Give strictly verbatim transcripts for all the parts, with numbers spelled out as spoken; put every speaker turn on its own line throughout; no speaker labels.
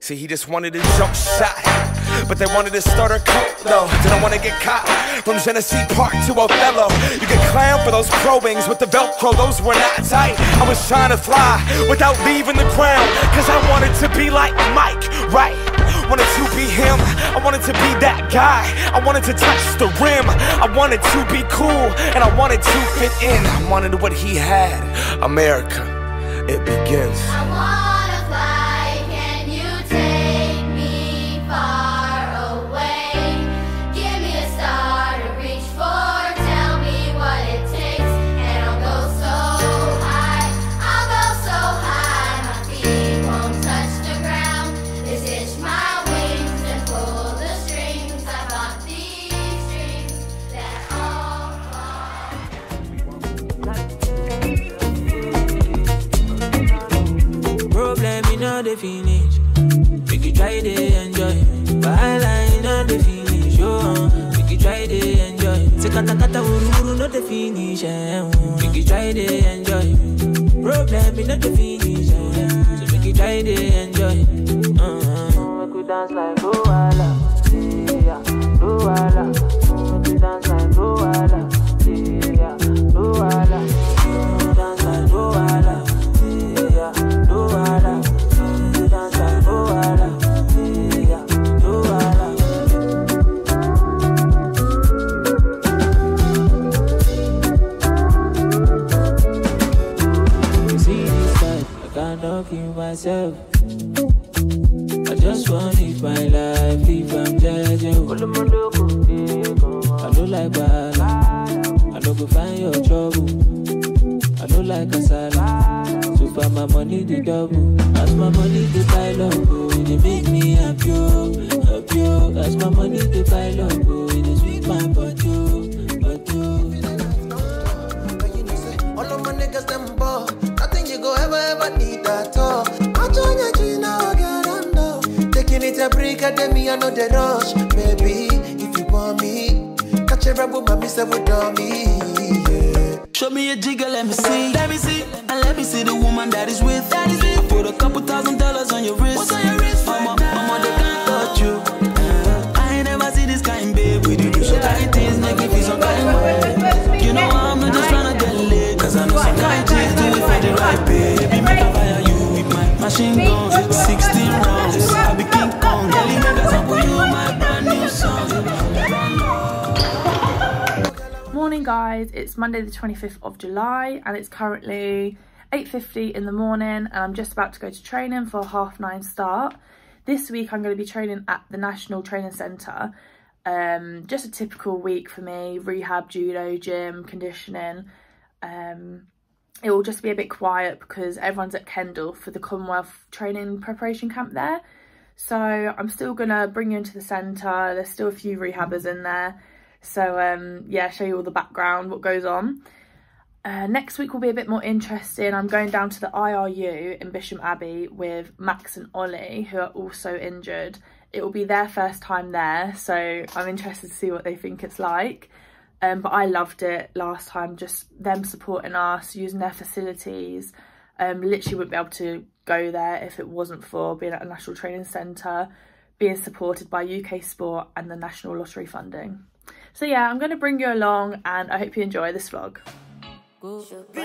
See, he just wanted a jump shot, but they wanted to start a cult, though. Didn't want to get caught from Genesee Park to Othello. You get clown for those pro wings with the Velcro, those were not tight. I was trying to fly without leaving the ground, cause I wanted to be like Mike, right? Wanted to be him, I wanted to be that guy. I wanted to touch the rim, I wanted to be cool, and I wanted to fit in. I wanted what he had. America, it begins.
I wanna fly, can you take me far away? Give me a star to reach for, tell me what it takes, and I'll go so high, I'll go so high, my feet won't touch the ground. This is my wings and pull the strings. I got these strings that all fall.
Problem in all the finish, make you try to enjoy. Byline not the finish, oh, make you try to enjoy. Say kata kata uru uru not the finish, eh, oh, make you try to enjoy. Problem in all the finish, eh, so make you try to enjoy. Uh-huh. Make you dance like Luala, yeah, Luala. Make you dance like Luala, yeah, Luala. Make you dance like Luala, yeah, Luala. Make you dance like Luala, yeah, Luala. You see this fight, I can't kill myself. I just want to live my life, if I'm judging. I don't like bad, I don't go find your trouble. I don't like kasala, so far my money the double. As my money the pile up, oh, it make me happy, oh, happy, oh. As my money the pile up, oh, it sweet my body, body.
All of my niggas them ball, nothing you go ever ever need at all. I join your G now, get under. Taking it a break, and then me I know the rush, baby. If you want me, catch a rebel, my miss with dummy. Yeah.
Show me a jigger, let me see, let me see, and let me see the woman that is with. That is with. I put a couple thousand dollars on your wrist. What's on your wrist? Mama, mama, they can't touch you. Uh, I ain't never see this kind, babe. We do so kind things, make me feel some kind way. You know I'm not just trying to get laid, cause I know some kind chicks do it for the right pay. Baby, make a fire you with my machine guns, sixteen rounds. I be King Kong, Ellie make a sample you my brand new song.
Morning guys, it's Monday the twenty-fifth of July and it's currently eight fifty in the morning and I'm just about to go to training for a half nine start. This week I'm going to be training at the National Training Centre. Um, just a typical week for me, rehab, judo, gym, conditioning. Um, it will just be a bit quiet because everyone's at Kendal for the Commonwealth training preparation camp there. So I'm still going to bring you into the centre, there's still a few rehabbers in there. So um, yeah, show you all the background, what goes on. Uh, next week will be a bit more interesting. I'm going down to the I R U in Bisham Abbey with Max and Ollie, who are also injured. It will be their first time there, so I'm interested to see what they think it's like. Um, but I loved it last time, just them supporting us, using their facilities. Um, literally wouldn't be able to go there if it wasn't for being at a National Training Centre, being supported by U K Sport and the National Lottery funding. So yeah, I'm going to bring you along and I hope you enjoy this vlog.
Go,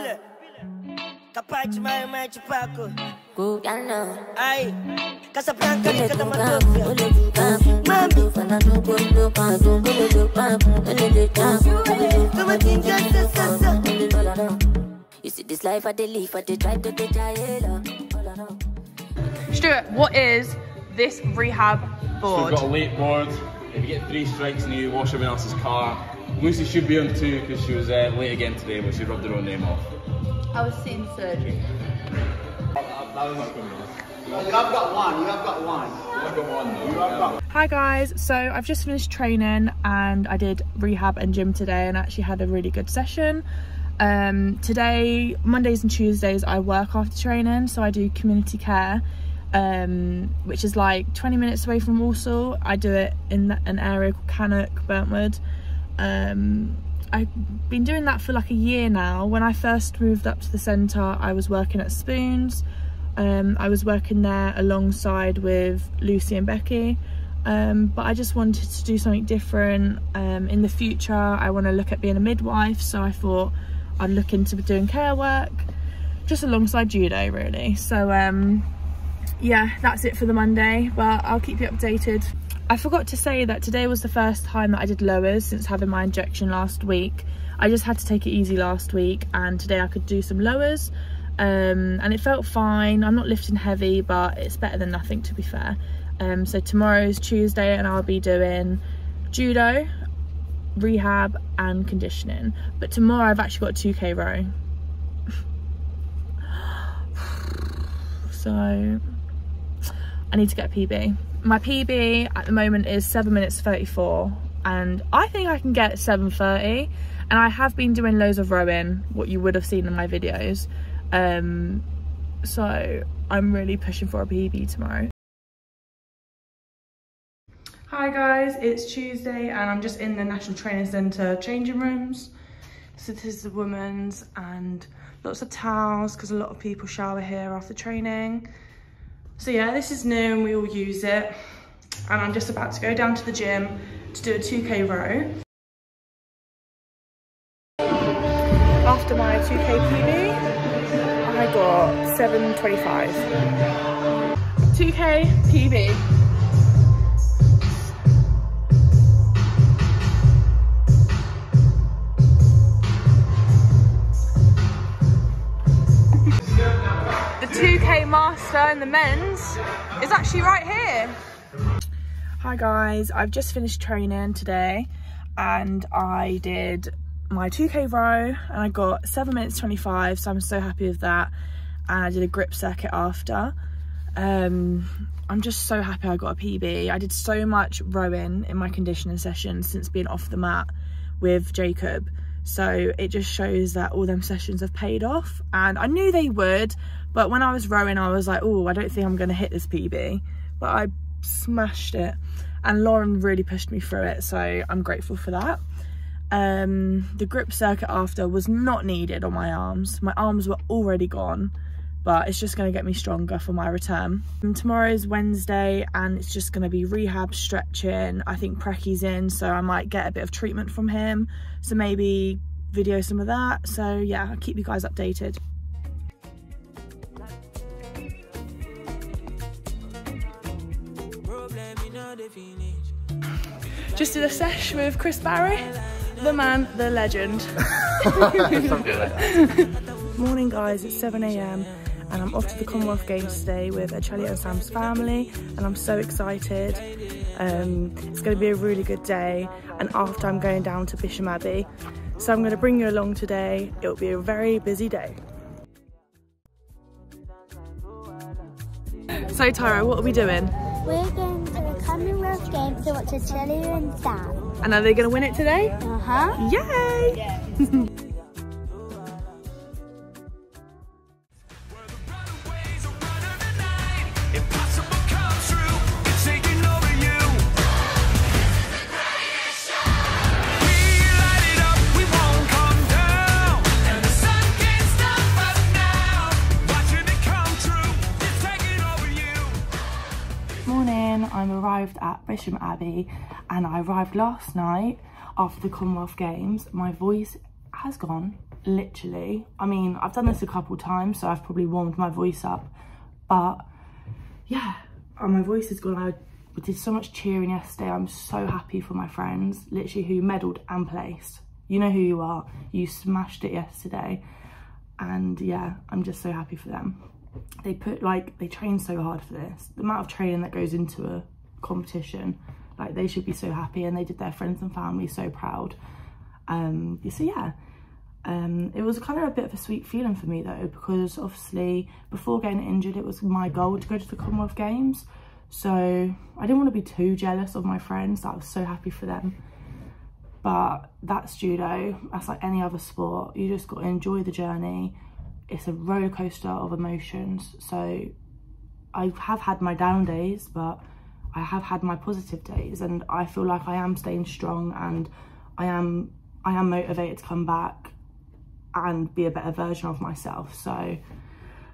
you see this life I dey live, I dey try to dey jail.
Stuart, what is this rehab board?
So we've got a late board. If you get three strikes and you wash everyone else's car, Lucy should be on two because she was uh, late again today, but she rubbed her own name off.
I was sitting surgery.
That, that was not coming off.
You have got one, you have got one.
You have got one though. You have got...
Hi guys, so I've just finished training and I did rehab and gym today and actually had a really good session. Um, today, Mondays and Tuesdays, I work after training, so I do community care. Um, which is like twenty minutes away from Walsall. I do it in an area called Cannock, Burntwood. Um, I've been doing that for like a year now. When I first moved up to the centre, I was working at Spoons. Um, I was working there alongside with Lucy and Becky, um, but I just wanted to do something different. Um, in the future I want to look at being a midwife, so I thought I'd look into doing care work just alongside judo really. So um, yeah, that's it for the Monday, but I'll keep you updated. I forgot to say that today was the first time that I did lowers since having my injection last week. I just had to take it easy last week, and today I could do some lowers, um, and it felt fine. I'm not lifting heavy, but it's better than nothing, to be fair. Um, so tomorrow's Tuesday and I'll be doing judo, rehab and conditioning. But tomorrow I've actually got a two K row. So I need to get a P B. My P B at the moment is seven minutes thirty-four, and I think I can get seven thirty, and I have been doing loads of rowing, what you would have seen in my videos, um, so I'm really pushing for a P B tomorrow. Hi guys, it's Tuesday and I'm just in the National Training Centre changing rooms. So this is the women's, and lots of towels because a lot of people shower here after training. So yeah, this is new and we all use it. And I'm just about to go down to the gym to do a two K row. After my two K P B, I got seven twenty-five. two K P B. two K master in the men's is actually right here. Hi guys, I've just finished training today and I did my two K row and I got seven minutes twenty-five, so I'm so happy with that. And I did a grip circuit after. um I'm just so happy I got a P B. I did so much rowing in my conditioning sessions since being off the mat with Jacob, so it just shows that all them sessions have paid off, and I knew they would. But when I was rowing, I was like, oh, I don't think I'm going to hit this P B. But I smashed it. And Lauren really pushed me through it, so I'm grateful for that. Um, the grip circuit after was not needed on my arms. My arms were already gone, but it's just going to get me stronger for my return. And tomorrow's Wednesday, and it's just going to be rehab, stretching. I think Precky's in, so I might get a bit of treatment from him. So maybe video some of that. So yeah, I'll keep you guys updated. Just did a sesh with Chris Barry, the man, the legend. Morning guys, it's seven A M and I'm off to the Commonwealth Games today with Shelley and Sam's family, and I'm so excited. Um, it's going to be a really good day, and after I'm going down to Bisham Abbey. So I'm going to bring you along today. It'll be a very busy day. So Tyra, what are we doing?
We're going to the Commonwealth Games to watch Shelley and Sam.
And are they going to win it today?
Uh-huh.
Yay!
Yeah.
I'm arrived at Bisham Abbey, and I arrived last night after the Commonwealth Games. My voice has gone, literally. I mean, I've done this a couple times, so I've probably warmed my voice up, but yeah, my voice has gone. I did so much cheering yesterday. I'm so happy for my friends, literally, who medalled and placed. You know who you are. You smashed it yesterday, and yeah, I'm just so happy for them. They put like they train so hard for this. The amount of training that goes into a competition, like they should be so happy, and they did their friends and family so proud. Um so yeah, um it was kind of a bit of a sweet feeling for me though, because obviously before getting injured it was my goal to go to the Commonwealth Games, so I didn't want to be too jealous of my friends. I was so happy for them. But that's judo. That's like any other sport. You just got to enjoy the journey. It's a roller coaster of emotions. So I have had my down days, but I have had my positive days, and I feel like I am staying strong, and I am I am motivated to come back and be a better version of myself. So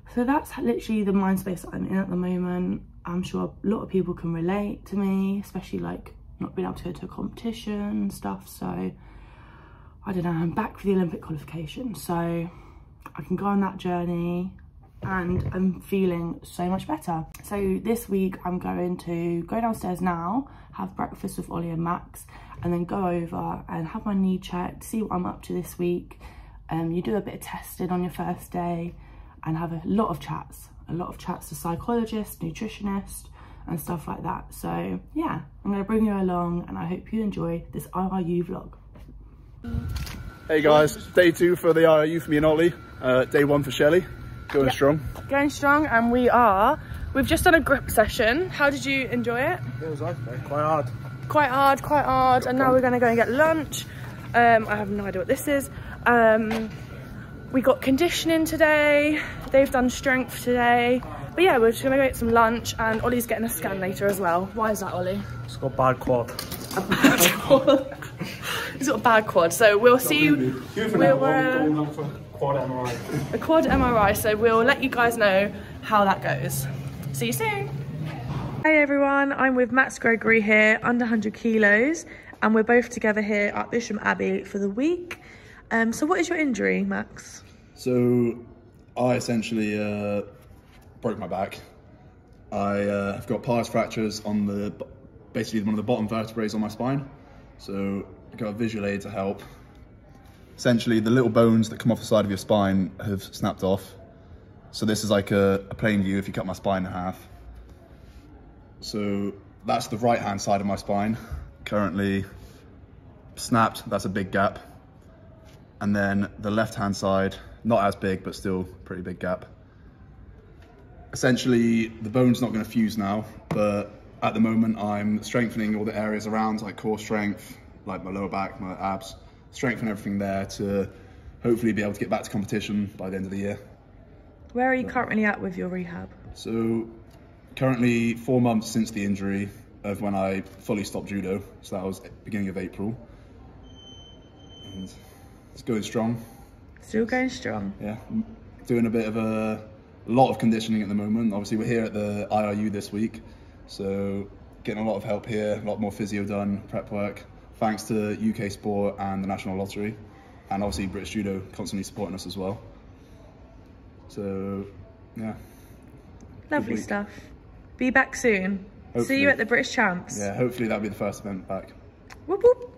So that's literally the mind space that I'm in at the moment. I'm sure a lot of people can relate to me, especially like not being able to go to a competition and stuff. So I don't know, I'm back for the Olympic qualification, so I can go on that journey and I'm feeling so much better. So this week I'm going to go downstairs now, have breakfast with Ollie and Max, and then go over and have my knee checked, see what I'm up to this week. Um, you do a bit of testing on your first day and have a lot of chats, a lot of chats to psychologists, nutritionists and stuff like that. So yeah, I'm gonna bring you along and I hope you enjoy this I R U vlog.
Hey guys, day two for the I R U for me and Ollie, uh, day one for Shelley. Going
yeah.
strong.
Going strong, and we are. We've just done a grip session. How did you enjoy it?
It was nice, mate. Quite hard.
Quite hard, quite hard. And now we're gonna go and get lunch. Um, I have no idea what this is. Um, we got conditioning today. They've done strength today. But yeah, we're just gonna go get some lunch, and Ollie's getting a scan later as well. Why is that, Ollie?
It's got bad quad.
A bad quad. He's got a bad quad. So we'll see you. We'll, uh,
Quad M R I.
A quad M R I, so we'll let you guys know how that goes. See you soon. Hey everyone, I'm with Max Gregory here, under one hundred kilos, and we're both together here at Bisham Abbey for the week. Um, so what is your injury, Max?
So I essentially uh, broke my back. I uh, have got pars fractures on the, basically one of the bottom vertebrae on my spine. So I got a visual aid to help. Essentially, the little bones that come off the side of your spine have snapped off. So this is like a, a plain view if you cut my spine in half. So that's the right-hand side of my spine, currently snapped. That's a big gap. And then the left-hand side, not as big, but still pretty big gap. Essentially, the bone's not going to fuse now, but at the moment, I'm strengthening all the areas around, like core strength, like my lower back, my abs. Strengthen everything there to hopefully be able to get back to competition by the end of the year.
Where are you currently at with your rehab?
So currently four months since the injury of when I fully stopped judo. So that was beginning of April. And it's going strong.
Still going strong.
Yeah, doing a bit of a, a lot of conditioning at the moment. Obviously we're here at the I R U this week. So getting a lot of help here, a lot more physio done, prep work. Thanks to U K Sport and the National Lottery, and obviously British Judo constantly supporting us as well. So, yeah.
Lovely stuff. Be back soon.
Hopefully.
See you at the British Champs.
Yeah, hopefully that'll be the first event back.
Whoop whoop.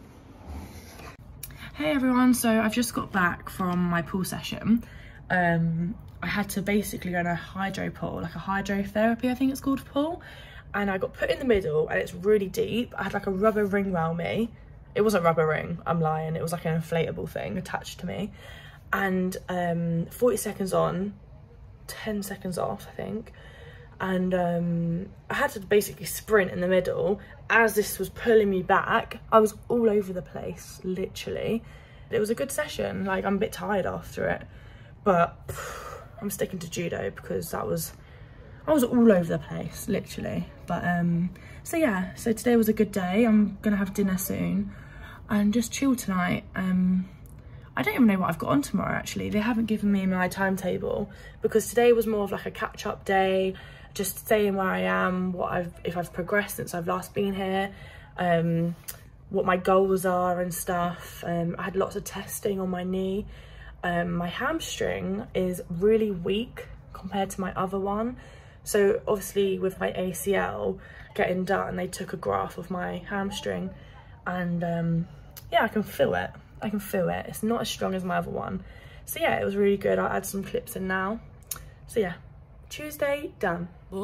Hey everyone, so I've just got back from my pool session. Um, I had to basically go in a hydro pool, like a hydrotherapy I think it's called pool. And I got put in the middle and it's really deep. I had like a rubber ring around me. It wasn't a rubber ring, I'm lying. It was like an inflatable thing attached to me. And um, forty seconds on, ten seconds off, I think. And um, I had to basically sprint in the middle. As this was pulling me back, I was all over the place, literally. It was a good session. Like, I'm a bit tired after it. But phew, I'm sticking to judo because that was... I was all over the place, literally. But, um, so yeah, so today was a good day. I'm gonna have dinner soon and just chill tonight. Um, I don't even know what I've got on tomorrow, actually. They haven't given me my timetable because today was more of like a catch-up day, just saying where I am, what I've, if I've progressed since I've last been here, um, what my goals are and stuff. Um, I had lots of testing on my knee. Um, my hamstring is really weak compared to my other one. So obviously with my A C L getting done, they took a graph of my hamstring and um, yeah, I can feel it. I can feel it. It's not as strong as my other one. So yeah, it was really good. I'll add some clips in now. So yeah, Tuesday, done.
Boy,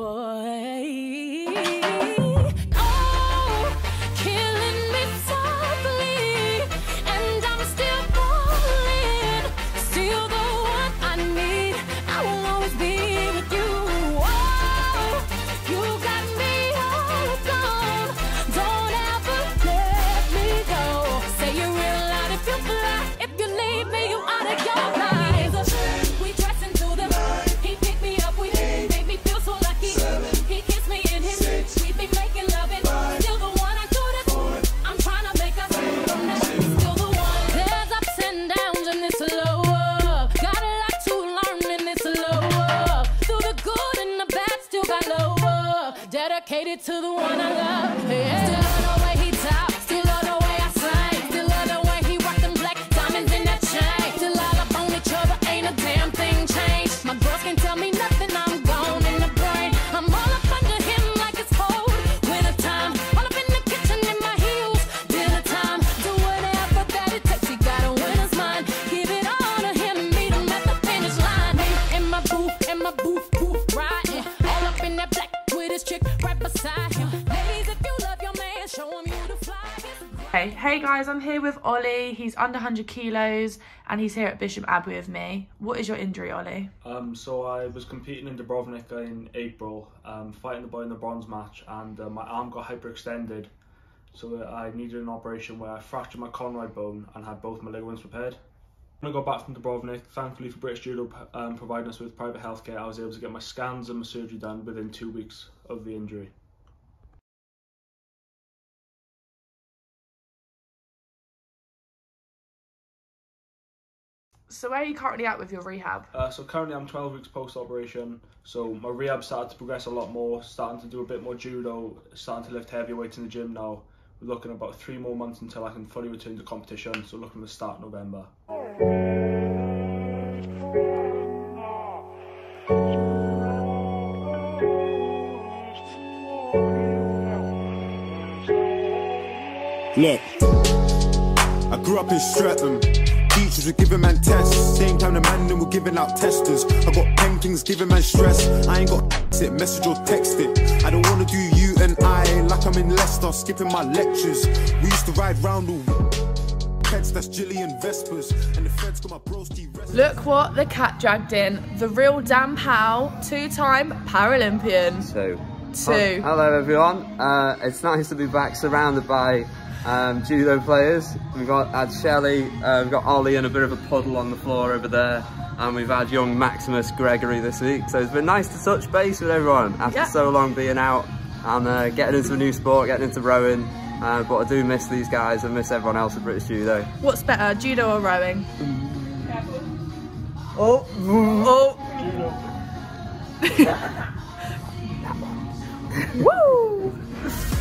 oh, killing me softly, and I'm still falling, still the one I need. I will always be with you. Oh, you got me all gone. Don't ever let me go. Say you're real loud if you fly. If you leave me, you out of your mind. We dress into them. He picked me up. We made me feel so lucky. He kissed me in his
Dedicated to the one I love. Yeah. Still love the way he talks, still love the way I sing, still love the way he rock them black diamonds in that chain. Still all up on each other, ain't a damn thing changed. My girls can't tell me nothing, I'm gone in the brain. I'm all up under him like it's cold winter time. All up in the kitchen in my heels, dinner time. Do whatever that it takes, he got a winner's mind. Give it all to him, meet him at the finish line. Me and my boo, and my boo, boo, riding. All up in that black with his chick right beside him. Ladies, if you love your man, show him you the fly.
Hey, hey guys, I'm here with Ollie. He's under one hundred kilos and he's here at Bishop Abbey with me. What is your injury, Ollie?
Um, so I was competing in Dubrovnik in April, um, fighting the boy in the bronze match, and uh, my arm got hyperextended. So I needed an operation where I fractured my conroid bone and had both my ligaments repaired. When I got back from Dubrovnik, thankfully for British Judo um, providing us with private healthcare, I was able to get my scans and my surgery done within two weeks of the injury.
So where are you currently at with your rehab?
Uh, so currently I'm twelve weeks post-operation, so my rehab started to progress a lot more, starting to do a bit more judo, starting to lift heavier weights in the gym now. We're looking at about three more months until I can fully return to competition, so looking to start November.
Look, I grew up in Streatham. Teachers were giving man tests. Same time the man them were giving out testers. I got pen kings giving man stress. I ain't got it, message or text it. I don't wanna do you and I like I'm in Leicester, skipping my lectures. We used to ride round all heads, that's Gillian Vespers. And the feds got my broski rest.
Look what the cat dragged in. The real Dan Powell, two-time Paralympian.
Two.
Two.
Oh, hello everyone. Uh, it's nice to be back surrounded by Um, judo players. We've got had Shelley, uh, we've got Ollie and a bit of a puddle on the floor over there, and we've had young Maximus Gregory this week, so it's been nice to touch base with everyone after yeah. so long being out and uh, getting into a new sport, getting into rowing, uh, but I do miss these guys and miss everyone else at British Judo.
What's better, judo or rowing?
Oh!
Oh! Woo!